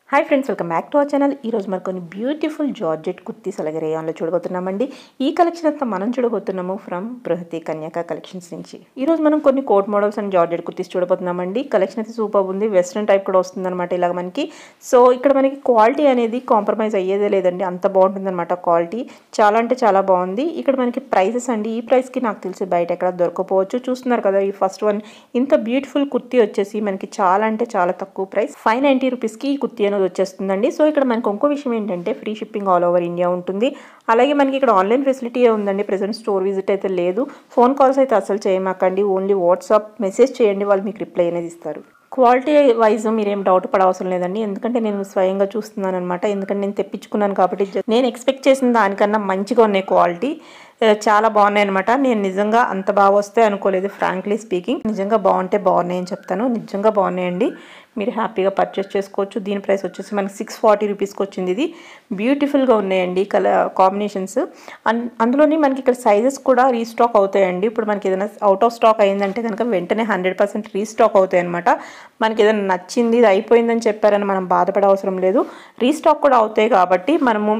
Hi friends, welcome back to our channel. ఈరోజు మరి కొన్ని బ్యూటిఫుల్ జార్జెట్ కుర్తీస్ అలాగే రేయాన్లో చూడబోతున్నామండి. ఈ కలెక్షన్ అంతా మనం చూడబోతున్నాము ఫ్రమ్ బృహతి కన్యాక కలెక్షన్స్ నుంచి. ఈరోజు మనం కొన్ని coat models and georgette kurtis చూడబోతున్నామండి. కలెక్షన్ అయితే సూపర్ ఉంది, వెస్ట్రన్ టైప్ కూడా వస్తుందన్నమాట ఇలాగ మనకి. సో ఇక్కడ మనకి క్వాలిటీ అనేది కాంప్రమైజ్ అయ్యేదే లేదండి, అంత బాగుంటుందన్నమాట. క్వాలిటీ చాలా అంటే చాలా బాగుంది. ఇక్కడ మనకి ప్రైసెస్ అండి, ఈ ప్రైస్కి నాకు తెలిసి బయట ఎక్కడ దొరకపోవచ్చు. చూస్తున్నారు కదా, ఈ ఫస్ట్ వన్ ఇంత బ్యూటిఫుల్ కుర్తీ వచ్చేసి మనకి చాలా అంటే చాలా తక్కువ ప్రైస్, 590 రూపీస్కి ఈ కుర్తీ అనేది వచ్చేస్తుందండి. సో ఇక్కడ మనకు ఇంకో విషయం ఏంటంటే free shipping all over India ఉంటుంది. అలాగే మనకి ఇక్కడ ఆన్లైన్ ఫెసిలిటీ ఉందండి. ప్రెసెంట్ స్టోర్ విజిట్ అయితే లేదు. ఫోన్ కాల్స్ అయితే అసలు చేయమాకండి, ఓన్లీ వాట్సాప్ మెసేజ్ చేయండి, వాళ్ళు మీకు రిప్లై అనేది ఇస్తారు. క్వాలిటీ వైజ్ మీరేం డౌట్ పడవసరం లేదండి, ఎందుకంటే నేను స్వయంగా చూస్తున్నాను అనమాట. ఎందుకంటే నేను తెప్పించుకున్నాను కాబట్టి నేను ఎక్స్పెక్ట్ చేసిన దానికన్నా మంచిగా ఉన్నాయి. క్వాలిటీ చాలా బాగున్నాయి అనమాట. నేను నిజంగా అంత బాగా వస్తే అనుకోలేదు, ఫ్రాంక్లీ స్పీకింగ్. నిజంగా బాగుంటే బాగున్నాయని చెప్తాను, నిజంగా బాగున్నాయండి. మీరు హ్యాపీగా పర్చేస్ చేసుకోవచ్చు. దీని ప్రైస్ వచ్చేసి మనకి 640 రూపీస్కి వచ్చింది. ఇది బ్యూటిఫుల్గా ఉన్నాయండి కలర్ కాంబినేషన్స్. అందులోని మనకి ఇక్కడ సైజెస్ కూడా రీస్టాక్ అవుతాయండి. ఇప్పుడు మనకి ఏదైనా అవుట్ ఆఫ్ స్టాక్ అయిందంటే కనుక వెంటనే 100% రీస్టాక్ అవుతాయి అనమాట. మనకి ఏదైనా నచ్చింది, ఇది అయిపోయిందని చెప్పారని మనం బాధపడే అవసరం లేదు. రీస్టాక్ కూడా అవుతాయి కాబట్టి మనము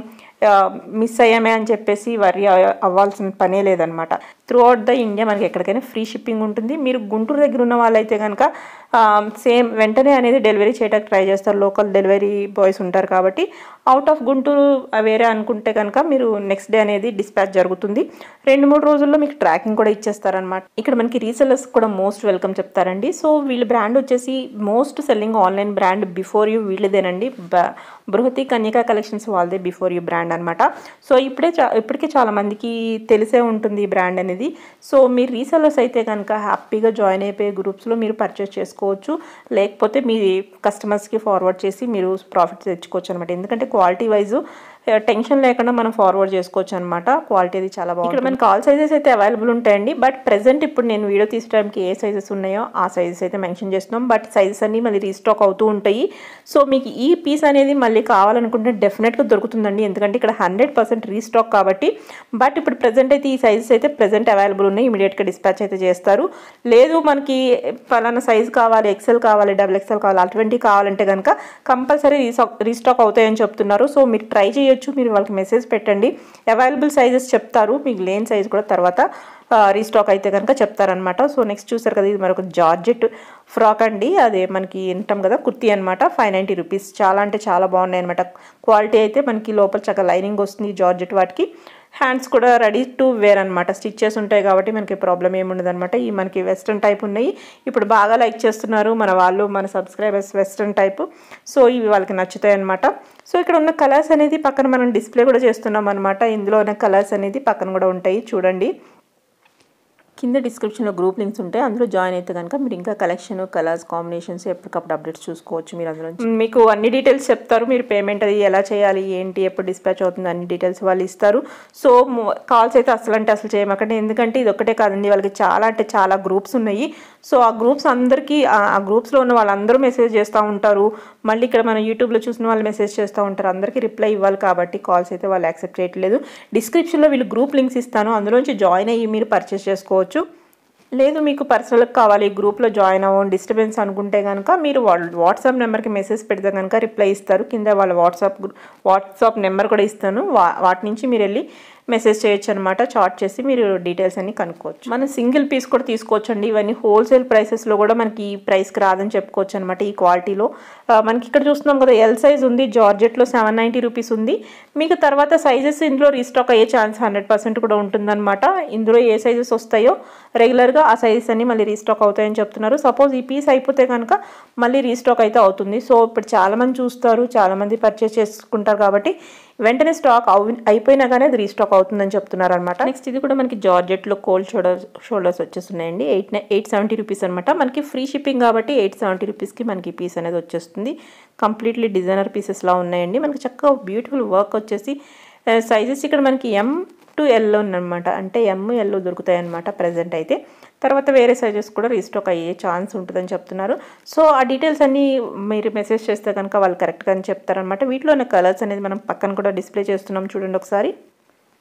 మిస్ అయ్యామే అని చెప్పేసి వరీ అవ్వాల్సిన పనే లేదనమాట. త్రూ అవుట్ ద ఇండియా మనకి ఎక్కడికైనా ఫ్రీ షిప్పింగ్ ఉంటుంది. మీరు గుంటూరు దగ్గర ఉన్న వాళ్ళైతే కనుక సేమ్ వెంటనే అనేది డెలివరీ చేయడానికి ట్రై చేస్తారు. లోకల్ డెలివరీ బాయ్స్ ఉంటారు కాబట్టి. అవుట్ ఆఫ్ గుంటూరు వేరే అనుకుంటే కనుక మీరు నెక్స్ట్ డే అనేది డిస్పాచ్ జరుగుతుంది. 2-3 రోజుల్లో మీకు ట్రాకింగ్ కూడా ఇచ్చేస్తారనమాట. ఇక్కడ మనకి రీసెల్లర్స్ కూడా మోస్ట్ వెల్కమ్ చెప్తారండి. సో వీళ్ళ బ్రాండ్ వచ్చేసి most selling online brand before you వీళ్ళదేనండి. బృహతి కన్యాక కలెక్షన్స్ వాళ్ళదే బిఫోర్ యూ బ్రాండ్ అనమాట. సో ఇప్పటికే చాలా మందికి తెలిసే ఉంటుంది ఈ బ్రాండ్ అనేది. సో మీరు రీసెల్లర్స్ అయితే కనుక హ్యాపీగా జాయిన్ అయిపోయే గ్రూప్స్లో మీరు పర్చేస్ చేసుకోవచ్చు. లేకపోతే మీ కస్టమర్స్కి ఫార్వర్డ్ చేసి మీరు ప్రాఫిట్ తెచ్చుకోవచ్చు అనమాట. ఎందుకంటే క్వాలిటీ వైజ్ టెన్షన్ లేకుండా మనం ఫార్వర్డ్ చేసుకోవచ్చు అనమాట. క్వాలిటీ అది చాలా బాగుంది. ఇక్కడ మనకి ఆల్ సైజెస్ అయితే అవైలబుల్ ఉంటాయండి. బట్ ప్రెసెంట్ ఇప్పుడు నేను వీడియో తీసడానికి ఏ సైజెస్ ఉన్నాయో ఆ సైజెస్ అయితే మెన్షన్ చేస్తున్నాం. బట్ సైజెస్ అన్ని మళ్ళీ రీస్టాక్ అవుతూ ఉంటాయి. సో మీకు ఈ పీస్ అనేది మళ్ళీ కావాలనుకుంటే డెఫినెట్గా దొరుకుతుందండి, ఎందుకంటే ఇక్కడ 100% రీస్టాక్ కాబట్టి. బట్ ఇప్పుడు ప్రెసెంట్ అయితే ఈ సైజెస్ అయితే ప్రెసెంట్ అవైలబుల్ ఉన్నాయి. ఇమీడియట్గా డిస్పాచ్ అయితే చేస్తారు. లేదు మనకి పలానా సైజ్ కావాలి, ఎక్సెల్ కావాలి, XXL కావాలి, అటువంటి కావాలంటే కనుక కంపల్సరీ రీస్టాక్ అవుతాయని చెప్తున్నారు. సో మీరు ట్రై చేయొచ్చు. మీరు వాళ్ళకి మెసేజ్ పెట్టండి, అవైలబుల్ సైజెస్ చెప్తారు. మీకు లేని సైజ్ కూడా తర్వాత రీస్టాక్ అయితే కనుక చెప్తారనమాట. సో నెక్స్ట్ చూసారు కదా, ఇది మరొక జార్జెట్ ఫ్రాక్ అండి. అదే మనకి వింటాం కదా కుర్తీ అనమాట. 590 రూపీస్. చాలా అంటే చాలా బాగున్నాయి అనమాట. క్వాలిటీ అయితే మనకి లోపల చక్కగా లైనింగ్ వస్తుంది జార్జెట్. వాటికి హ్యాండ్స్ కూడా రెడీ టు వేర్ అనమాట. స్టిచ్చెస్ ఉంటాయి కాబట్టి మనకి ప్రాబ్లం ఏముండదు అనమాట. ఈ మనకి వెస్ట్రన్ టైప్ ఉన్నాయి. ఇప్పుడు బాగా లైక్ చేస్తున్నారు మన వాళ్ళు, మన సబ్స్క్రైబర్స్ వెస్ట్రన్ టైప్. సో ఇవి వాళ్ళకి నచ్చుతాయి అనమాట. సో ఇక్కడ ఉన్న కలర్స్ అనేది పక్కన మనం డిస్ప్లే కూడా చేస్తున్నాం అనమాట. ఇందులో ఉన్న కలర్స్ అనేది పక్కన కూడా ఉంటాయి చూడండి. కింద డిస్క్రిప్షన్లో గ్రూప్ లింక్స్ ఉంటాయి, అందులో జాయిన్ అయితే కనుక మీరు ఇంకా కలెక్షన్, కలర్స్, కాంబినేషన్స్ ఎప్పటికప్పుడు అప్డేట్స్ చూసుకోవచ్చు. మీరు అందులో మీకు అన్ని డీటెయిల్స్ చెప్తారు. మీరు పేమెంట్ అది ఎలా చేయాలి, ఏంటి, ఎప్పుడు డిస్పాచ్ అవుతుంది, అన్ని డీటెయిల్స్ వాళ్ళు ఇస్తారు. సో కాల్స్ అయితే అసలు అంటే అసలు చేయమాకండి, ఎందుకంటే ఇది ఒక్కటే కాదండి, వాళ్ళకి చాలా అంటే చాలా గ్రూప్స్ ఉన్నాయి. సో ఆ గ్రూప్స్ అందరికీ ఆ గ్రూప్స్లో ఉన్న వాళ్ళందరూ మెసేజ్ చేస్తూ ఉంటారు. మళ్ళీ ఇక్కడ మనం యూట్యూబ్లో చూసిన వాళ్ళు మెసేజ్ చేస్తూ ఉంటారు. అందరికీ రిప్లై ఇవ్వాలి కాబట్టి కాల్స్ అయితే వాళ్ళు యాక్సెప్ట్ చేయట్లేదు. డిస్క్రిప్షన్లో వీళ్ళు గ్రూప్ లింక్స్ ఇస్తాను, అందులోంచి జాయిన్ అయ్యి మీరు పర్చేస్ చేసుకోవచ్చు. లేదు మీకు పర్సనల్గా కావాలి, గ్రూప్లో జాయిన్ అవ్వండి, డిస్టర్బెన్స్ అనుకుంటే కనుక మీరు వాట్సాప్ నెంబర్కి మెసేజ్ పెడితే కనుక రిప్లై ఇస్తారు. కింద వాళ్ళ వాట్సాప్ నెంబర్ కూడా ఇస్తాను, వాటి నుంచి మీరు వెళ్ళి మెసేజ్ చేయొచ్చు అనమాట. చాట్ చేసి మీరు డీటెయిల్స్ అన్ని కనుక్కోవచ్చు. మనం సింగిల్ పీస్ కూడా తీసుకోవచ్చు అండి. ఇవన్నీ హోల్సేల్ ప్రైసెస్లో కూడా మనకి ఈ ప్రైస్కి రాదని చెప్పుకోవచ్చు అనమాట. ఈ క్వాలిటీలో మనకి ఇక్కడ చూస్తున్నాం కదా, ఎల్ సైజ్ ఉంది జార్జెట్లో, 790 రూపీస్ ఉంది. మీకు తర్వాత సైజెస్ ఇందులో రీస్టాక్ అయ్యే ఛాన్స్ 100% కూడా ఉంటుందన్నమాట. ఇందులో ఏ సైజెస్ వస్తాయో రెగ్యులర్గా ఆ సైజెస్ అన్ని మళ్ళీ రీస్టాక్ అవుతాయని చెప్తున్నారు. సపోజ్ ఈ పీస్ అయిపోతే కనుక మళ్ళీ రీస్టాక్ అయితే అవుతుంది. సో ఇప్పుడు చాలామంది చూస్తారు, చాలామంది పర్చేస్ చేసుకుంటారు కాబట్టి వెంటనే స్టాక్ అయిపోయినా కానీ అది రీస్టాక్ అవుతుందని చెప్తున్నారు అనమాట. నెక్స్ట్ ఇది కూడా మనకి జార్జెట్లో కోల్డ్ షోల్డర్స్ వచ్చేస్తున్నాయండి. 870 రూపీస్ అనమాట. మనకి ఫ్రీ షిప్పింగ్ కాబట్టి 870 రూపీస్కి మనకి పీస్ అనేది వచ్చేస్తుంది. కంప్లీట్లీ డిజైనర్ పీసెస్లా ఉన్నాయండి. మనకి చక్కగా బ్యూటిఫుల్ వర్క్ వచ్చేసి సైజెస్ ఇక్కడ మనకి M to L ఉందన్నమాట. అంటే ML దొరుకుతాయి అనమాట ప్రెజెంట్ అయితే. తర్వాత వేరే సైజెస్ కూడా రీస్టాక్ అయ్యే ఛాన్స్ ఉంటుందని చెప్తున్నారు. సో ఆ డీటెయిల్స్ అన్నీ మీరు మెసేజ్ చేస్తే కనుక వాళ్ళు కరెక్ట్గా అని చెప్తారనమాట. వీటిలో ఉన్న కలర్స్ అనేది మనం పక్కన కూడా డిస్ప్లే చేస్తున్నాం చూడండి ఒకసారి.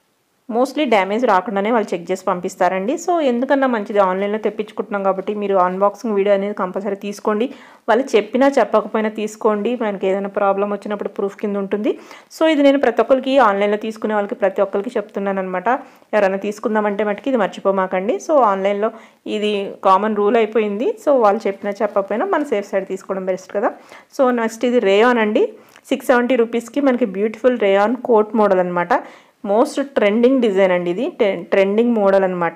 మోస్ట్లీ డ్యామేజ్ రాకుండానే వాళ్ళు చెక్ చేసి పంపిస్తారండి. సో ఎందుకన్నా మంచిది, ఆన్లైన్లో తెప్పించుకుంటున్నాం కాబట్టి మీరు అన్బాక్సింగ్ వీడియో అనేది కంపల్సరీ తీసుకోండి. వాళ్ళు చెప్పినా చెప్పకపోయినా తీసుకోండి, మనకి ఏదైనా ప్రాబ్లం వచ్చినప్పుడు ప్రూఫ్ కింద ఉంటుంది. సో ఇది నేను ప్రతి ఒక్కరికి, ఆన్లైన్లో తీసుకునే వాళ్ళకి ప్రతి ఒక్కరికి చెప్తున్నాను అనమాట. ఎవరైనా తీసుకుందామంటే మటుకు ఇది మర్చిపోమాకండి. సో ఆన్లైన్లో ఇది కామన్ రూల్ అయిపోయింది. సో వాళ్ళు చెప్పినా చెప్పకపోయినా మన సేఫ్ సైడ్ తీసుకోవడం బెస్ట్ కదా. సో నెక్స్ట్ ఇది రేయాన్ అండి. 670 రూపీస్కి మనకి బ్యూటిఫుల్ రేయాన్ కోట్ మోడల్ అనమాట. మోస్ట్ ట్రెండింగ్ డిజైన్ అండి, ఇది ట్రెండింగ్ మోడల్ అనమాట.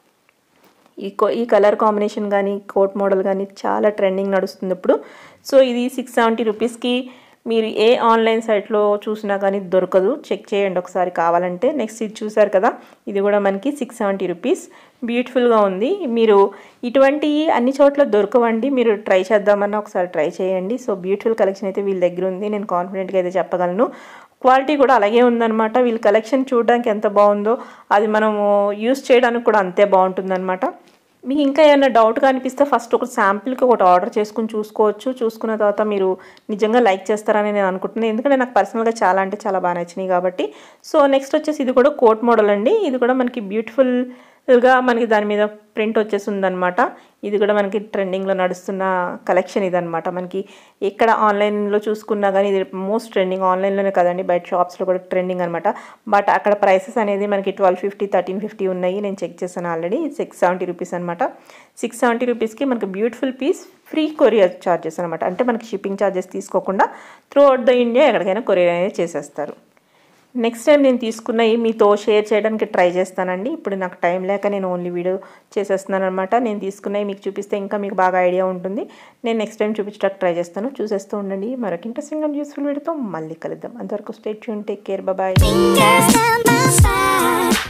ఈ కలర్ కాంబినేషన్ కానీ కోట్ మోడల్ కానీ చాలా ట్రెండింగ్ నడుస్తుంది ఇప్పుడు. సో ఇది 670 రూపీస్కి మీరు ఏ ఆన్లైన్ సైట్లో చూసినా కానీ దొరకదు, చెక్ చేయండి ఒకసారి కావాలంటే. నెక్స్ట్ ఇది చూసారు కదా, ఇది కూడా మనకి 670 రూపీస్. బ్యూటిఫుల్గా ఉంది. మీరు ఇటువంటి అన్ని చోట్ల దొరకవండి, మీరు ట్రై చేద్దామన్నా ఒకసారి ట్రై చేయండి. సో బ్యూటిఫుల్ కలెక్షన్ అయితే వీళ్ళ దగ్గర ఉంది, నేను కాన్ఫిడెంట్గా అయితే చెప్పగలను. క్వాలిటీ కూడా అలాగే ఉందన్నమాట. వీళ్ళ కలెక్షన్ చూడడానికి ఎంత బాగుందో అది మనము యూస్ చేయడానికి కూడా అంతే బాగుంటుందన్నమాట. మీకు ఇంకా ఏమైనా డౌట్గా అనిపిస్తే ఫస్ట్ ఒక శాంపిల్కి ఒకటి ఆర్డర్ చేసుకుని చూసుకోవచ్చు. చూసుకున్న తర్వాత మీరు నిజంగా లైక్ చేస్తారని నేను అనుకుంటున్నాను, ఎందుకంటే నాకు పర్సనల్గా చాలా అంటే చాలా బాగా నచ్చినాయి కాబట్టి. సో నెక్స్ట్ వచ్చేసి ఇది కూడా కోట్ మోడల్ అండి. ఇది కూడా మనకి బ్యూటిఫుల్గా మనకి దాని మీద ప్రింట్ వచ్చేసి ఉందన్నమాట. ఇది కూడా మనకి ట్రెండింగ్లో నడుస్తున్న కలెక్షన్ ఇదనమాట. మనకి ఎక్కడ ఆన్లైన్లో చూసుకున్నా కానీ ఇది మోస్ట్ ట్రెండింగ్, ఆన్లైన్లోనే కదండి బయట షాప్స్లో కూడా ట్రెండింగ్ అనమాట. బట్ అక్కడ ప్రైసెస్ అనేది మనకి 1250, 1350 ఉన్నాయి. నేను చెక్ చేశాను ఆల్రెడీ. 670 రూపీస్ అనమాట. 670 రూపీస్కి మనకి beautiful piece, free courier charges అనమాట. అంటే మనకి షిప్పింగ్ ఛార్జెస్ తీసుకోకుండా త్రూ అవుట్ ద ఇండియా ఎక్కడికైనా కొరియర్ అనేది చేసేస్తారు. నెక్స్ట్ టైం నేను తీసుకున్నవి మీతో షేర్ చేయడానికి ట్రై చేస్తానండి. ఇప్పుడు నాకు టైం లేక నేను ఓన్లీ వీడియో చేసేస్తున్నాను అనమాట. నేను తీసుకున్నవి మీకు చూపిస్తే ఇంకా మీకు బాగా ఐడియా ఉంటుంది. నేను నెక్స్ట్ టైం చూపించడానికి ట్రై చేస్తాను, చూసేస్తూ ఉండండి. మరొక ఇంట్రెస్టింగ్ అండ్ యూస్ఫుల్ వీడియోతో మళ్ళీ కలుద్దాం. అంతవరకు stay tune, take care, bye.